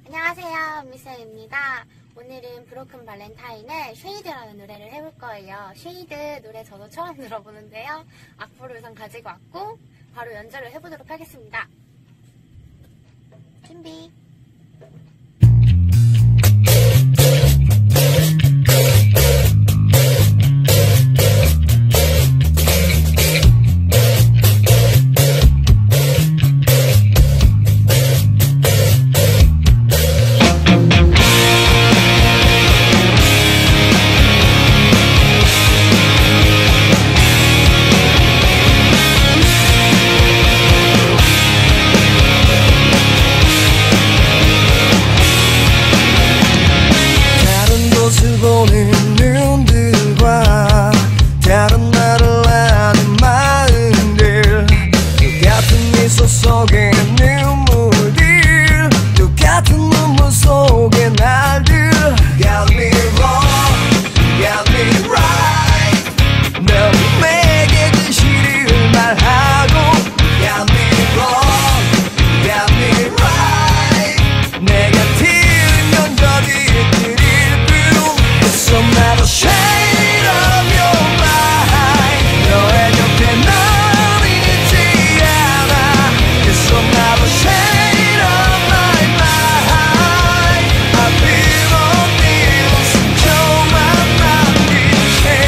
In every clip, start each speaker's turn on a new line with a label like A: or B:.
A: 안녕하세요, 미셀입니다. 오늘은 브로큰 발렌타인의 쉐이드라는 노래를 해볼 거예요. 쉐이드 노래 저도 처음 들어보는데요. 악보를 우선 가지고 왔고 바로 연주를 해보도록 하겠습니다. 준비!
B: 보는 눈들과 다른 나를 아는 마음들, 똑같은 미소 속에 눈물들, 똑같은 눈물 속에 날들. Got me wrong, got me right. 넌 내게 진실을 말하고 Got me wrong, got me right. 내가 틀리면 거짓들이 So not a shade of your mind. 너의 곁에 난 있지 않아. So not a shade of my mind. I feel on this. 저만 남기세.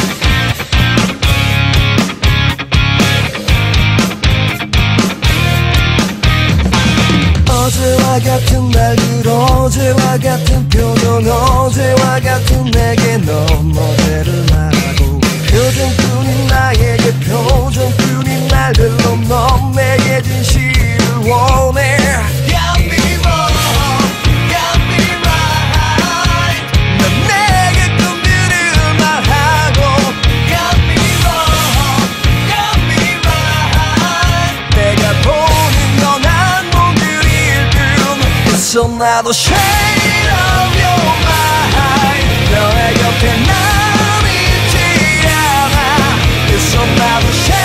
B: 어제와 같은 날들, 어제와 같은 표정, 어제와 같은 내게 넌 어제를 말하고, 표정뿐인 나에게 표정뿐인 날들로 넌 내게 진실을 원해. Got me wrong, got me right. 넌 내게 꿈들을 말하고 Got me wrong, got me right. 내가 보는 건 안 본 그릴 뿐. So 나도 shade of your mind. 너의 곁에 난 있지 않아. So 나도 shade